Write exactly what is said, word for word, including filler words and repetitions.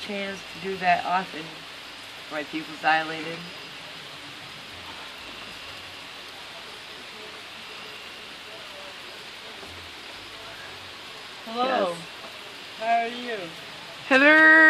chance to do that often. My pupils dilated. Hello. Yes. How are you? Hello.